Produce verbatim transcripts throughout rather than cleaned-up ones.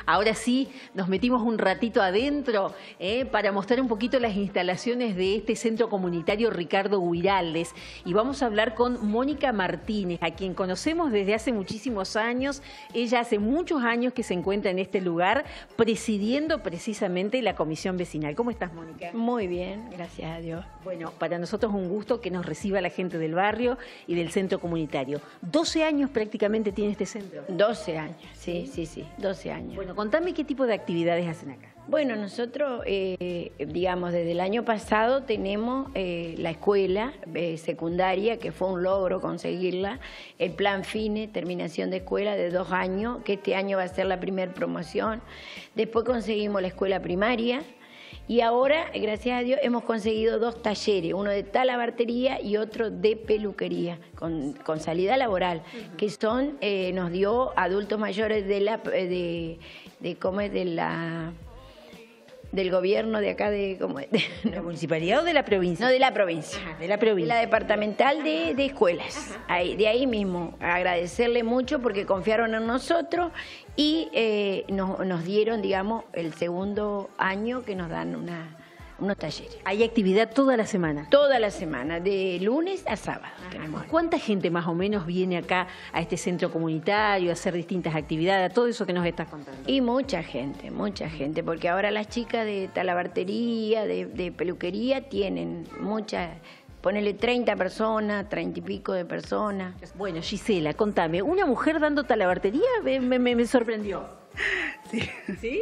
ahora sí nos metimos un ratito adentro eh, para mostrar un poquito las instalaciones de este centro comunitario Ricardo Guiraldes. Y vamos a hablar con Mónica Martínez, a quien conocemos desde hace muchísimos años. Ella hace muchos años que se encuentra en este lugar presidiendo precisamente la comisión vecinal. ¿Cómo estás, Mónica? Muy bien, gracias a Dios. Bueno, para nosotros es un gusto que nos reciba la gente del barrio y del centro comunitario. doce años prácticamente tiene este centro. doce años, sí, sí, sí, doce años. Bueno, contame qué tipo de actividades hacen acá. Bueno, nosotros, eh, digamos, desde el año pasado tenemos eh, la escuela eh, secundaria, que fue un logro conseguirla, el plan FINE, terminación de escuela de dos años, que este año va a ser la primera promoción. Después conseguimos la escuela primaria. Y ahora, gracias a Dios, hemos conseguido dos talleres, uno de talabartería y otro de peluquería, con, con salida laboral, uh-huh. que son, eh, nos dio adultos mayores de la, de, de, ¿cómo es? De la, del gobierno de acá, de, ¿cómo es? ¿De la municipalidad o de la provincia? No, de la provincia. Ajá, de la provincia. De la departamental de, de escuelas, ahí, de ahí mismo. Agradecerle mucho porque confiaron en nosotros y eh, nos, nos dieron, digamos, el segundo año que nos dan una, unos talleres. ¿Hay actividad toda la semana? Toda la semana, de lunes a sábado. Tenemos. ¿Cuánta gente más o menos viene acá a este centro comunitario a hacer distintas actividades, a todo eso que nos estás contando? Y mucha gente, mucha gente, porque ahora las chicas de talabartería, de, de peluquería, tienen muchas... Ponele treinta personas, treinta y pico de personas. Bueno, Gisela, contame, una mujer dando talabartería me, me, me sorprendió. Sí. ¿Sí?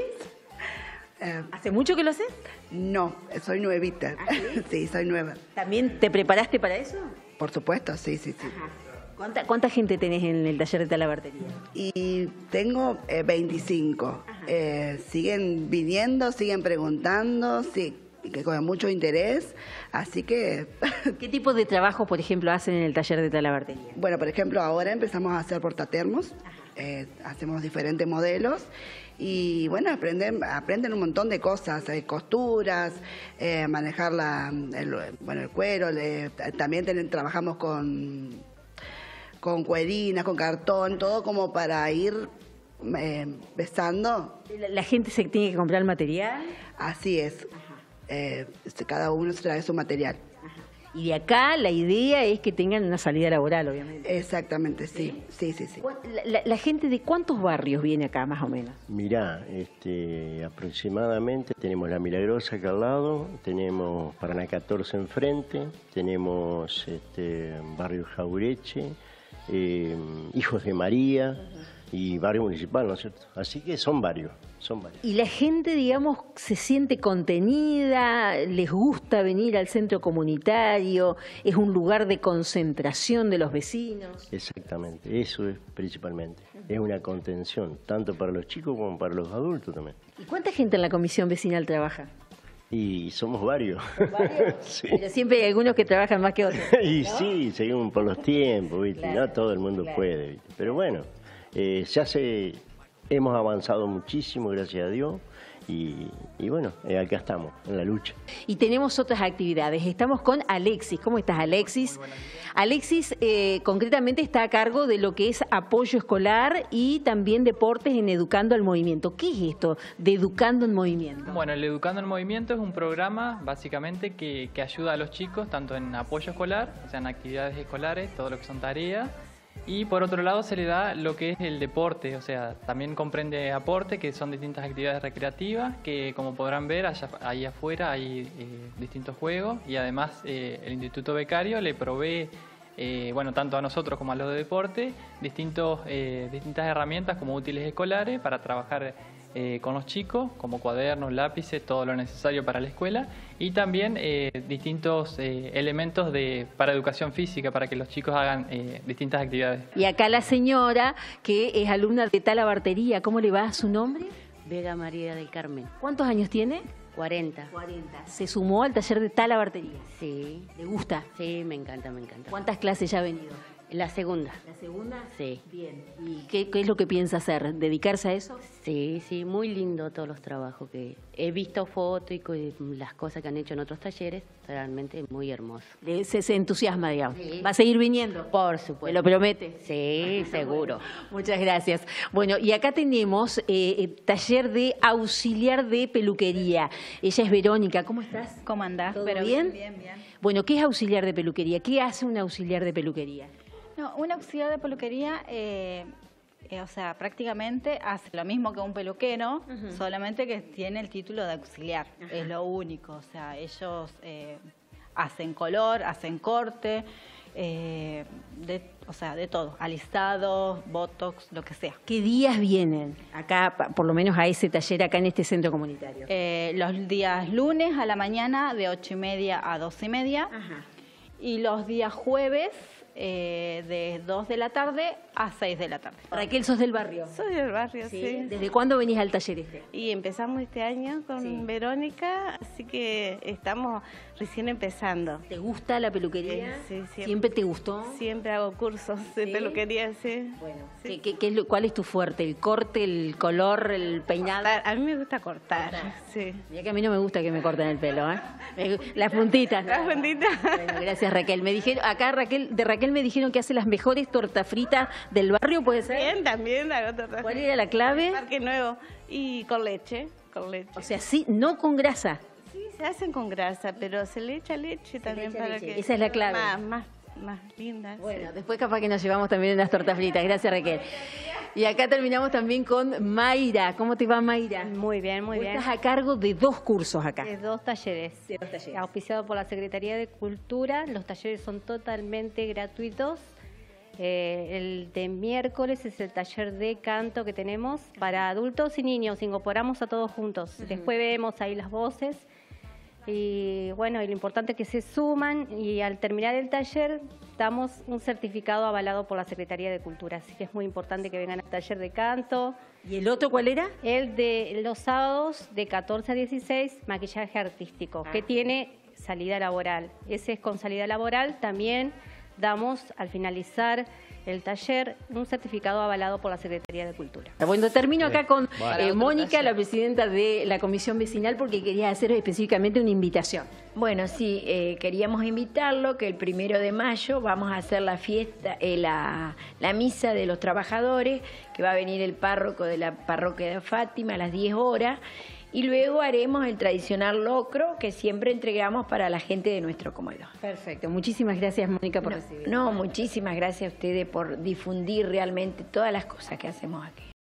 Eh, ¿Hace mucho que lo haces? no, soy nuevita. ¿Ah, sí? Sí, soy nueva. ¿También te preparaste para eso? Por supuesto, sí, sí, sí. Ajá. ¿Cuánta, ¿Cuánta gente tenés en el taller de talabartería? Y tengo eh, veinticinco. Eh, siguen viniendo, siguen preguntando, sí, que con mucho interés, así que... ¿Qué tipo de trabajo, por ejemplo, hacen en el taller de talabartería? Bueno, por ejemplo, ahora empezamos a hacer portatermos, eh, hacemos diferentes modelos y bueno, aprenden, aprenden un montón de cosas, eh, costuras, eh, manejar la, el, bueno, el cuero, le, también ten, trabajamos con, con cuerinas, con cartón, todo como para ir eh, besando. ¿La, ¿La gente se tiene que comprar el material? Así es. Eh, cada uno se trae su material. Ajá. Y de acá la idea es que tengan una salida laboral, obviamente. Exactamente, sí, sí, sí, sí. La, la, la gente de cuántos barrios viene acá, más o menos? Mirá, este, aproximadamente tenemos La Milagrosa acá al lado, tenemos Paraná catorce enfrente, tenemos este, Barrio Jaureche, eh, Hijos de María, uh-huh. y Barrio Municipal, ¿no es cierto? Así que son varios. Son varios. Y la gente, digamos, se siente contenida, les gusta venir al centro comunitario, es un lugar de concentración de los vecinos. Exactamente, eso es principalmente. Es una contención, tanto para los chicos como para los adultos también. ¿Y cuánta gente en la comisión vecinal trabaja? Y somos varios. ¿Varios? Sí. Pero siempre hay algunos que trabajan más que otros, y ¿no? sí, seguimos por los tiempos, ¿viste? Claro, No todo el mundo claro. puede, ¿viste? Pero bueno, eh, se hace... Hemos avanzado muchísimo, gracias a Dios, y, y bueno, eh, acá estamos, en la lucha. Y tenemos otras actividades. Estamos con Alexis. ¿Cómo estás, Alexis? Alexis, eh, concretamente está a cargo de lo que es apoyo escolar y también deportes en Educando al Movimiento. ¿Qué es esto de Educando en Movimiento? Bueno, el Educando en Movimiento es un programa, básicamente, que, que ayuda a los chicos, tanto en apoyo escolar, o sea, en actividades escolares, todo lo que son tareas, y por otro lado se le da lo que es el deporte, o sea, también comprende aporte, que son distintas actividades recreativas, que como podrán ver, allá, ahí afuera hay eh, distintos juegos, y además eh, el Instituto Becario le provee, eh, bueno, tanto a nosotros como a los de deporte, distintos, eh, distintas herramientas como útiles escolares para trabajar Eh, con los chicos, como cuadernos, lápices, todo lo necesario para la escuela, y también eh, distintos eh, elementos de, para educación física, para que los chicos hagan eh, distintas actividades. Y acá la señora, que es alumna de talabartería, ¿cómo le va a su nombre? Vega María del Carmen. ¿Cuántos años tiene? cuarenta. cuarenta. ¿Se sumó al taller de talabartería? Sí. ¿Le gusta? Sí, me encanta, me encanta. ¿Cuántas clases ya ha venido? La segunda. ¿La segunda? Sí. Bien. ¿Y qué, qué es lo que piensa hacer? ¿Dedicarse a eso? Sí, sí, muy lindo todos los trabajos que he visto, fotos y co- y las cosas que han hecho en otros talleres, realmente muy hermoso. Le- Se, se entusiasma, digamos. Sí. ¿Va a seguir viniendo? Por ¿Me supuesto. lo promete? Sí, seguro. Muchas gracias. Bueno, y acá tenemos eh, eh, taller de auxiliar de peluquería. Ella es Verónica. ¿Cómo estás? ¿Cómo andás? ¿Todo Pero bien? Bien, bien. Bueno, ¿qué es auxiliar de peluquería? ¿Qué hace un auxiliar de peluquería? No, un auxiliar de peluquería, eh, eh, o sea, prácticamente hace lo mismo que un peluquero, solamente que tiene el título de auxiliar. Es lo único. O sea, ellos eh, hacen color, hacen corte, eh, de, o sea, de todo. Alistado, botox, lo que sea. ¿Qué días vienen acá, pa- por lo menos a ese taller acá en este centro comunitario? Eh, los días lunes a la mañana de ocho y media a doce y media. Ajá. Y los días jueves eh, de dos de la tarde a seis de la tarde. Raquel, ¿sos del barrio? Soy del barrio, sí. ¿Desde cuándo venís al taller este? Y empezamos este año con Sí. Verónica, así que estamos recién empezando. ¿Te gusta la peluquería? Sí, sí, siempre. ¿Siempre te gustó? Siempre hago cursos de ¿Sí? peluquería, sí. Bueno, Sí. ¿qué- qué- qué es lo- ¿cuál es tu fuerte? ¿El corte, el color, el peinado? Cortar. A mí me gusta cortar, sí. Mira que a mí no me gusta que me corten el pelo, ¿eh? Me- Las puntitas. Las puntitas. Bueno, gracias Raquel. Me dijeron, acá Raquel, de Raquel me dijeron que hace las mejores tortas fritas del barrio, ¿puede ser? Bien, también hago tortas. ¿Cuál era la clave? Parque Nuevo. Y con leche, con leche. O sea, sí, no con grasa. Sí, se hacen con grasa, pero se le echa leche también echa para leche. que Esa es la clave. Más, más, más linda. sí. Bueno, después capaz que nos llevamos también unas tortas fritas. Gracias Raquel. Y acá terminamos también con Mayra. ¿Cómo te va, Mayra? Muy bien, muy Vos bien. Estás a cargo de dos cursos acá. De dos talleres, De dos talleres. auspiciado por la Secretaría de Cultura. Los talleres son totalmente gratuitos. Eh, el de miércoles es el taller de canto que tenemos para adultos y niños. Incorporamos a todos juntos. Después vemos ahí las voces. Y bueno, y lo importante es que se suman y al terminar el taller damos un certificado avalado por la Secretaría de Cultura. Así que es muy importante que vengan al taller de canto. ¿Y el otro cuál era? El de los sábados de catorce a dieciséis, maquillaje artístico, que tiene salida laboral. Ese es con salida laboral. También damos al finalizar el taller un certificado avalado por la Secretaría de Cultura. Bueno, termino acá con Para eh, otro Mónica, taller. la presidenta de la Comisión Vecinal, porque quería hacer específicamente una invitación. Bueno, sí, eh, queríamos invitarlo que el primero de mayo vamos a hacer la fiesta, eh, la, la misa de los trabajadores, que va a venir el párroco de la parroquia de Fátima a las diez horas, y luego haremos el tradicional locro que siempre entregamos para la gente de nuestro comedor. Perfecto. Muchísimas gracias, Mónica, por No, recibirnos. no, muchísimas gracias a ustedes por difundir realmente todas las cosas que hacemos aquí.